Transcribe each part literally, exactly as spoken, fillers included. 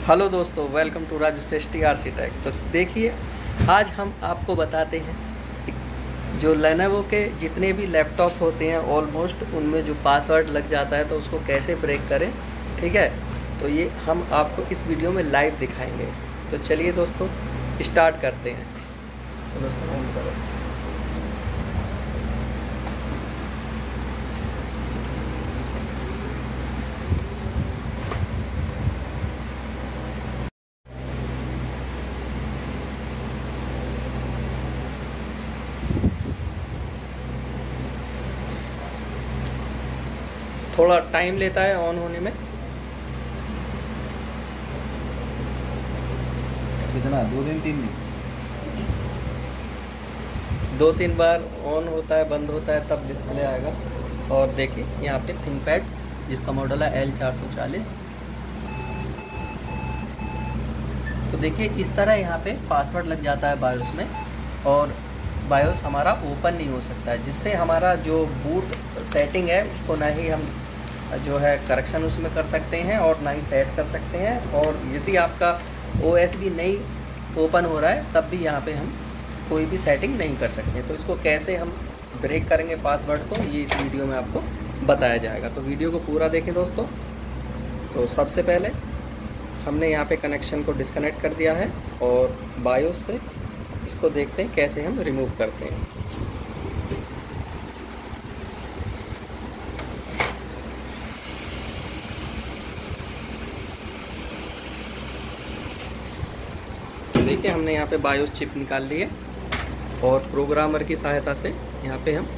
Hello दोस्तों, welcome to Raju T R C tech. तो देखिए, आज हम आपको बताते हैं जो लेनोवो के जितने भी लैपटॉप होते हैं ऑलमोस्ट उनमें जो पासवर्ड लग जाता है तो उसको कैसे ब्रेक करें। ठीक है, तो ये हम आपको इस वीडियो में लाइव दिखाएंगे। तो चलिए दोस्तों, स्टार्ट करते हैं। चलो ऑन करो। थोड़ा टाइम लेता है ऑन होने में। कितना? दो दिन तीन दिन दो तीन बार ऑन होता है, बंद होता है, तब डिस्प्ले आएगा। और देखिए यहाँ पे थिंकपैड जिसका मॉडल है एल चार सौ चालीस। तो देखिए इस तरह यहाँ पे पासवर्ड लग जाता है बायोस में, और बायोस हमारा ओपन नहीं हो सकता है, जिससे हमारा जो बूट सेटिंग है उसको ना ही हम जो है करेक्शन उसमें कर सकते हैं और ना ही सेट कर सकते हैं। और यदि आपका ओएस भी नहीं ओपन हो रहा है तब भी यहाँ पे हम कोई भी सेटिंग नहीं कर सकते। तो इसको कैसे हम ब्रेक करेंगे पासवर्ड को, ये इस वीडियो में आपको बताया जाएगा। तो वीडियो को पूरा देखें दोस्तों। तो सबसे पहले हमने यहाँ पे कनेक्शन को डिस्कनेक्ट कर दिया है और बायोस पे इसको देखते हैं कैसे हम रिमूव करते हैं। देखिए हमने यहाँ पे बायोस चिप निकाल ली है और प्रोग्रामर की सहायता से यहाँ पे हम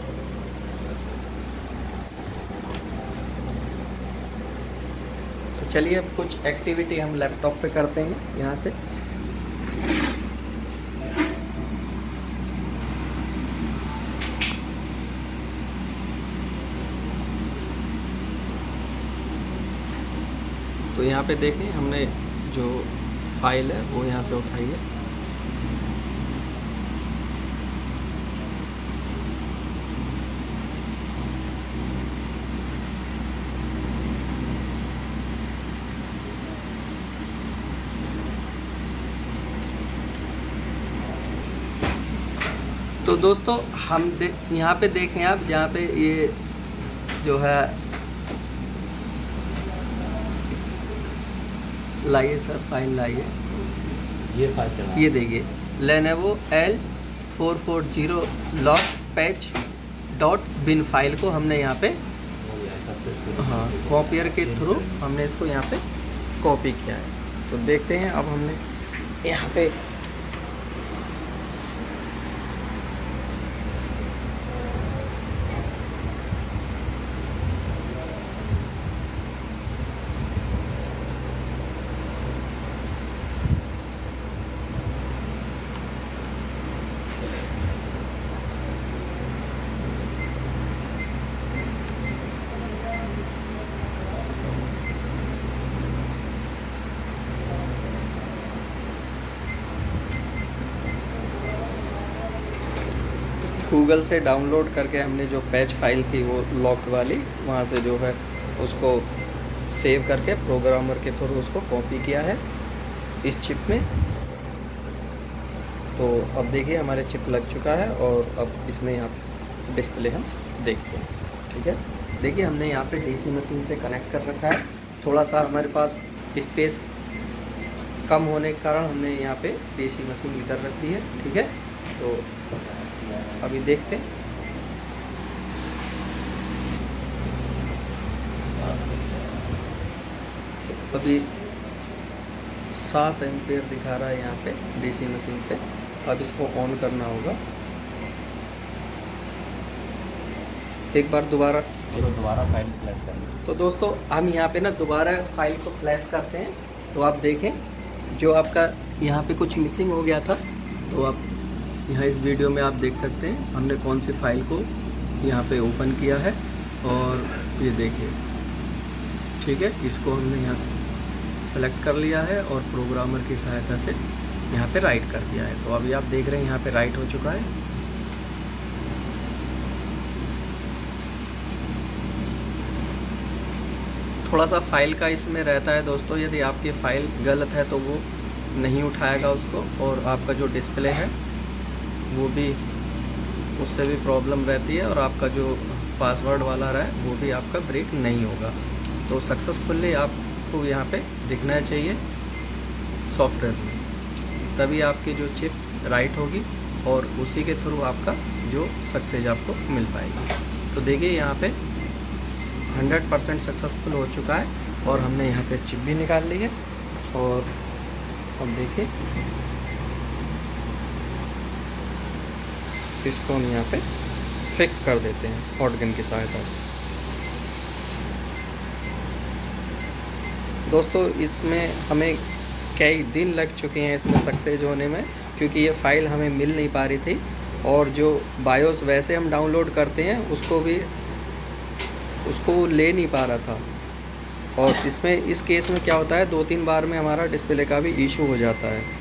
तो चलिए अब कुछ एक्टिविटी हम लैपटॉप पे करते हैं यहाँ से। तो यहाँ पे देखें हमने जो फाइल है वो यहाँ से उठाई है। तो दोस्तों हम दे यहाँ पे देखें आप, जहाँ पे ये जो है लाइए सर, फाइल लाइए। ये फाइल चला, ये देखिए Lenovo L four four zero lock patch dot bin file को हमने यहाँ पे हाँ कॉपियर के थ्रू हमने इसको यहाँ पे कॉपी किया है। तो देखते हैं अब हमने यहाँ पे गूगल से डाउनलोड करके हमने जो पैच फाइल थी वो लॉक वाली, वहाँ से जो है उसको सेव करके प्रोग्रामर के थ्रू उसको कॉपी किया है इस चिप में। तो अब देखिए हमारे चिप लग चुका है और अब इसमें यहाँ डिस्प्ले हम देखते हैं। ठीक है, देखिए हमने यहाँ पे डीसी मशीन से कनेक्ट कर रखा है। थोड़ा सा हमारे पास स्पेस कम होने के कारण हमने यहाँ पे डीसी मशीन इधर रख दी है। ठीक है, तो अभी देखते हैं। तो अभी सात एम्पेयर दिखा रहा है यहाँ पे डीसी मशीन पे। अब इसको ऑन करना होगा। एक बार दोबारा तो दोबारा फाइल फ्लैश करना। तो दोस्तों हम यहाँ पे ना दोबारा फाइल को फ्लैश करते हैं। तो आप देखें जो आपका यहाँ पे कुछ मिसिंग हो गया था, तो आप यहाँ इस वीडियो में आप देख सकते हैं हमने कौन सी फाइल को यहाँ पे ओपन किया है। और ये देखिए, ठीक है, इसको हमने यहाँ से सेलेक्ट कर लिया है और प्रोग्रामर की सहायता से यहाँ पे राइट कर दिया है। तो अभी आप देख रहे हैं यहाँ पे राइट हो चुका है। थोड़ा सा फाइल का इसमें रहता है दोस्तों, यदि आपकी फ़ाइल गलत है तो वो नहीं उठाएगा उसको, और आपका जो डिस्प्ले है वो भी, उससे भी प्रॉब्लम रहती है, और आपका जो पासवर्ड वाला रहा है वो भी आपका ब्रेक नहीं होगा। तो सक्सेसफुली आपको यहाँ पे दिखना चाहिए सॉफ्टवेयर में, तभी आपकी जो चिप राइट होगी और उसी के थ्रू आपका जो सक्सेस आपको मिल पाएगी। तो देखिए यहाँ पे हंड्रेड परसेंट सक्सेसफुल हो चुका है, और हमने यहाँ पे चिप भी निकाल ली है। और अब देखिए इसको हम यहाँ पे फिक्स कर देते हैं हॉट गन की सहायता से। दोस्तों इसमें हमें कई दिन लग चुके हैं इसमें सक्सेस होने में, क्योंकि ये फ़ाइल हमें मिल नहीं पा रही थी, और जो बायोस वैसे हम डाउनलोड करते हैं उसको भी उसको ले नहीं पा रहा था। और इसमें इस केस में क्या होता है, दो तीन बार में हमारा डिस्प्ले का भी इशू हो जाता है।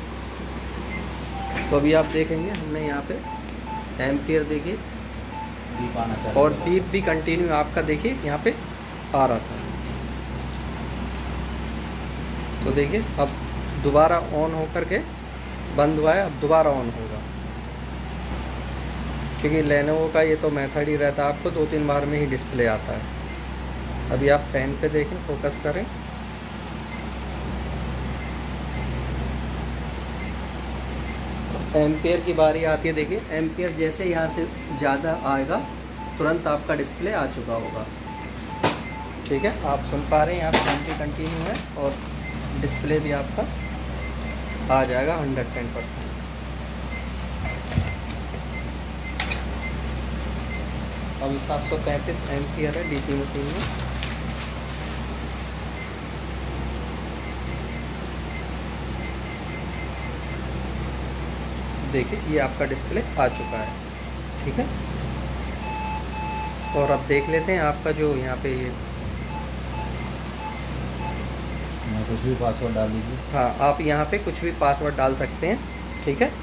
तो अभी आप देखेंगे हमने यहाँ पे एम्पियर देखिए, बीप आना चाहिए, और बीप भी कंटिन्यू आपका देखिए यहाँ पे आ रहा था। तो देखिए अब दोबारा ऑन होकर के बंद हुआ है, अब दोबारा ऑन होगा, क्योंकि लेनोवो का ये तो मेथड ही रहता है, आपको दो तीन बार में ही डिस्प्ले आता है। अभी आप फैन पे देखें, फोकस करें, एम्पियर की बारी आती है। देखिए एम्पियर जैसे यहाँ से ज़्यादा आएगा तुरंत आपका डिस्प्ले आ चुका होगा। ठीक है, आप सुन पा रहे हैं, यहाँ फैन भी कंटिन्यू है और डिस्प्ले भी आपका आ जाएगा हंड्रेड टेन परसेंट। अभी सात सौ तैंतीस एम्पियर है डीसी मशीन में। देखिए ये आपका डिस्प्ले आ चुका है। ठीक है, और अब देख लेते हैं आपका जो यहाँ पे ये, कुछ भी पासवर्ड डाल दीजिए। हाँ आप यहाँ पे कुछ भी पासवर्ड डाल सकते हैं। ठीक है,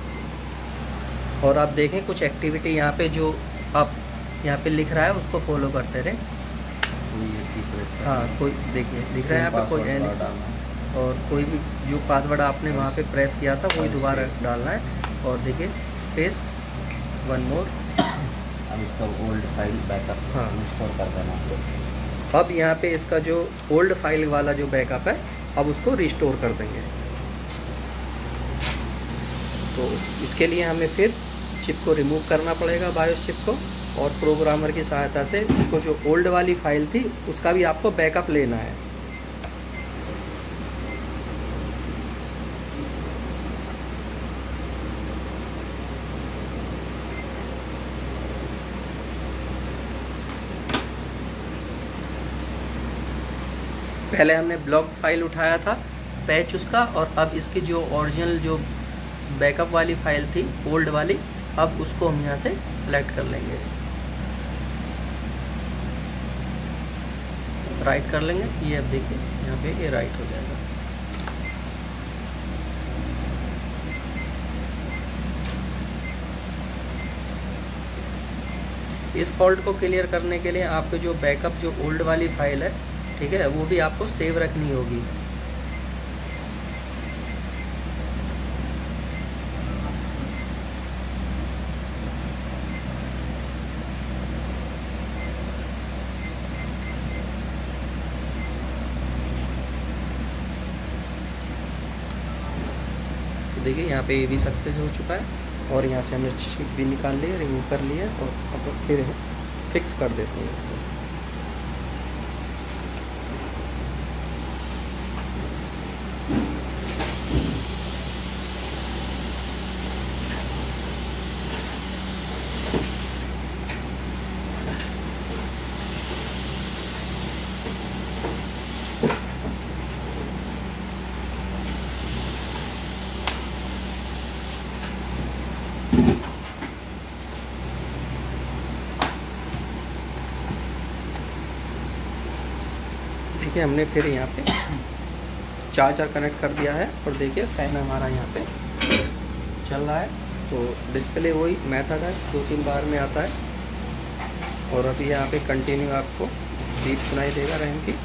और आप देखें कुछ एक्टिविटी यहाँ पे जो आप यहाँ पे लिख रहा है उसको फॉलो करते रहे। हाँ कोई देखिए लिख रहा है यहाँ पे कोई एनी, और कोई भी जो पासवर्ड आपने वहाँ पे प्रेस किया था वही दोबारा डालना है। और देखिए स्पेस वन मोर, अब इसका ओल्ड फाइल बैकअप हाँ इंस्टॉल कर देना। अब यहाँ पे इसका जो ओल्ड फाइल वाला जो बैकअप है अब उसको रिस्टोर कर देंगे। तो इसके लिए हमें फिर चिप को रिमूव करना पड़ेगा, बायोस चिप को, और प्रोग्रामर की सहायता से इसको जो ओल्ड वाली फाइल थी उसका भी आपको बैकअप लेना है। पहले हमने ब्लॉक फाइल उठाया था, पैच उसका, और अब इसकी जो ओरिजिनल जो बैकअप वाली फाइल थी ओल्ड वाली, अब उसको हम यहाँ से सिलेक्ट कर लेंगे, राइट कर लेंगे। ये अब देखिए यहाँ पे ये राइट हो जाएगा। इस फॉल्ट को क्लियर करने के लिए आपके जो बैकअप जो ओल्ड वाली फाइल है, ठीक है, वो भी आपको सेव रखनी होगी। तो देखिए यहाँ पे ये भी सक्सेस हो चुका है, और यहाँ से हमने चिप भी निकाल लिया, रिमूव कर लिया, और अब फिर फिक्स कर देते हैं इसको। देखिए हमने फिर यहाँ पे चार्जर कनेक्ट कर दिया है, और देखिए फैन हमारा यहाँ पे चल रहा है। तो डिस्प्ले वही मेथड है, दो तीन बार में आता है, और अभी यहाँ पे कंटिन्यू आपको बीप सुनाई देगा रैम की।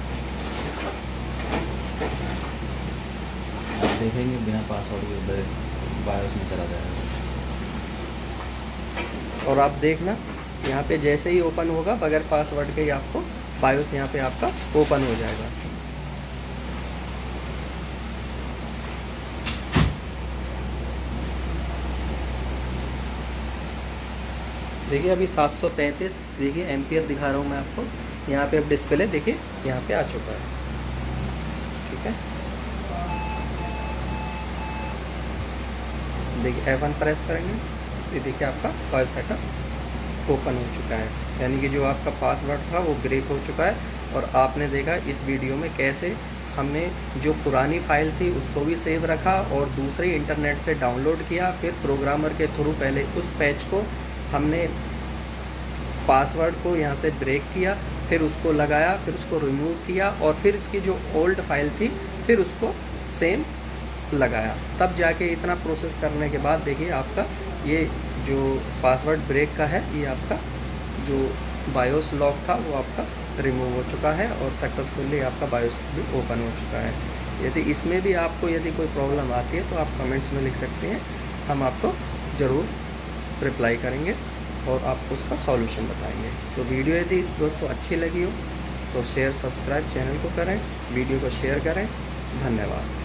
आप देखेंगे बिना पासवर्ड के उधर बायोस में चला जाएगा। और आप देखना यहाँ पे जैसे ही ओपन होगा बगैर पासवर्ड के ही आपको बायोस यहाँ पे आपका ओपन हो जाएगा। देखिए अभी सात सौ तैंतीस देखिए एम्पियर दिखा रहा हूँ मैं आपको। यहाँ पे अब डिस्प्ले देखिए यहाँ पे आ चुका है। ठीक है, देखिए एफ वन प्रेस करेंगे, ये देखिए आपका बायो सेटअप ओपन हो चुका है। यानी कि जो आपका पासवर्ड था वो ब्रेक हो चुका है। और आपने देखा इस वीडियो में कैसे हमने जो पुरानी फाइल थी उसको भी सेव रखा और दूसरे इंटरनेट से डाउनलोड किया, फिर प्रोग्रामर के थ्रू पहले उस पैच को हमने पासवर्ड को यहाँ से ब्रेक किया, फिर उसको लगाया, फिर उसको रिमूव किया और फिर इसकी जो ओल्ड फाइल थी फिर उसको सेम लगाया। तब जाके इतना प्रोसेस करने के बाद देखिए आपका ये जो पासवर्ड ब्रेक का है ये आपका जो बायोस लॉक था वो आपका रिमूव हो चुका है और सक्सेसफुली आपका बायोस भी ओपन हो चुका है। यदि इसमें भी आपको यदि कोई प्रॉब्लम आती है तो आप कमेंट्स में लिख सकते हैं, हम आपको ज़रूर रिप्लाई करेंगे और आपको उसका सॉल्यूशन बताएंगे। तो वीडियो यदि दोस्तों अच्छी लगी हो तो शेयर सब्सक्राइब चैनल को करें, वीडियो को शेयर करें। धन्यवाद।